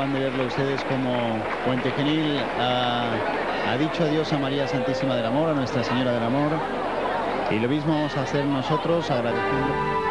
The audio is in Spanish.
acaban de verlo ustedes, como Puente Genil ha dicho adiós a María Santísima del Amor, a Nuestra Señora del Amor. Y lo mismo vamos a hacer nosotros, agradeciendo.